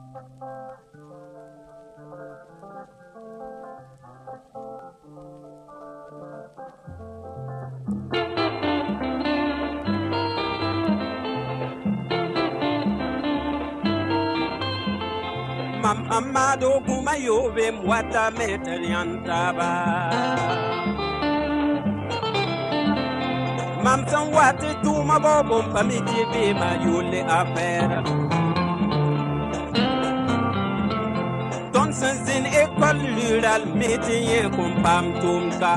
Amado kuma yobe mwata metaliantaba Mam san wati tuma bobo pamiti bima yule affaire Ton sanzin école rural métier kumpam tumka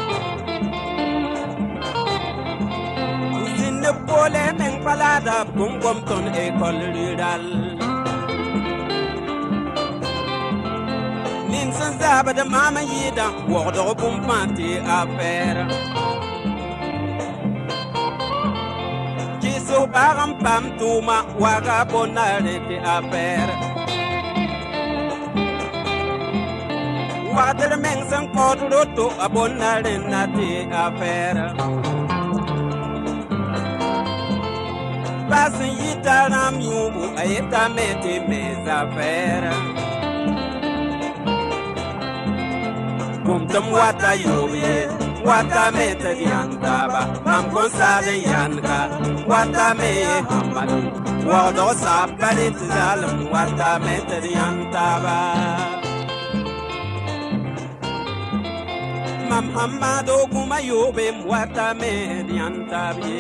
Zin pole meng palada kumkom ton école rural Ninsan zaba de mama yida Wado bumpanti affaire Kiso baram pam tuma Waga bonare ti affaire Wadar meng san kodroto Abonare na ti affaire Basin yita ram yubu Ayeta meti mes affaires Kumtum wata yobe, wata meta diantaba, mam konsade yanka, wata me hamadu, wado sapalit zalim, wata meta diantaba. Mam hamado kuma yobe, wata me diantabi.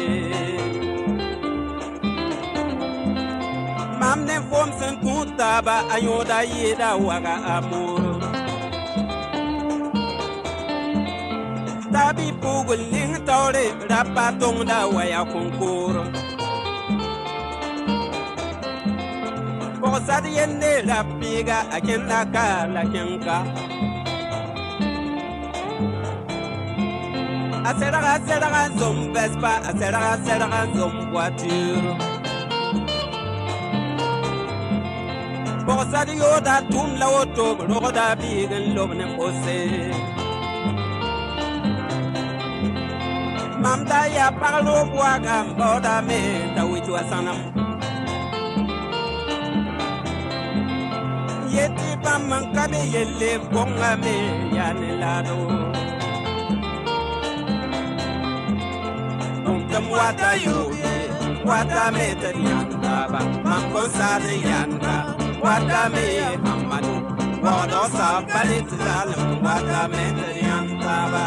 Mam ne fom sen kutaba, ayoda yeda waga amur. Tabi pugul ning tore rapatong da waya konkur Posad yende rapiga akenda kala kenka Asera zom vespa asera zom voiture Posad yoda tum la oto roda bigen lobne ose Mamda ya parlo boaga mboda me da witu asanam Yeti pamman kabe yelle bonga me ya ne lado Kumtam wata yobe wata me tarianda ba mamko sade yanda wata me hamadu wado sa palit zalim wata me tarianda ba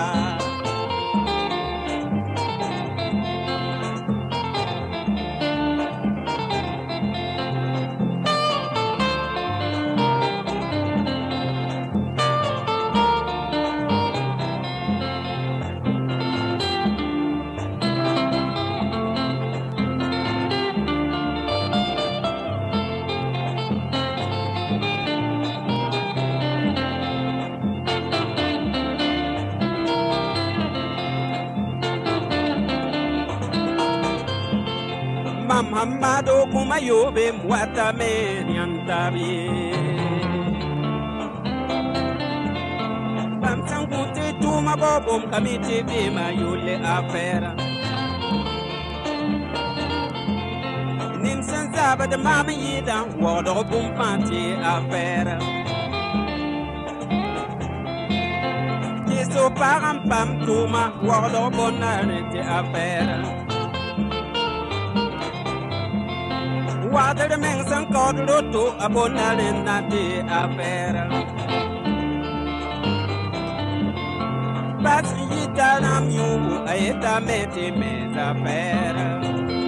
Mamado kuma yobe mwata me nyantabi Bam sanguti tuma bobom kamiti bima yule affaire Ninsan zaba de mama yida Wado bumpanti affaire Kiso param pam tuma Wado bonare ti affaire Water meng san kodroto abonare na ti affaire Bas yita nam yubu ayeta meti mes affaires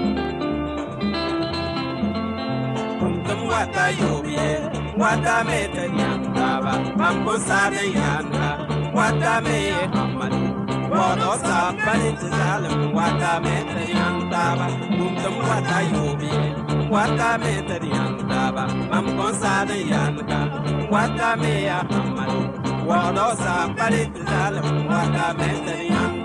Kumtum wata yobe wata meta yandaba Mambo sade yanda wata me hamadu Wado sa palit zalim wata meta yandaba Kumtum wata yobe Wata me tariandaba, mam konsade yanka. Wata me ya hamadu, wado sa palit zalim. Wata me tariandaba.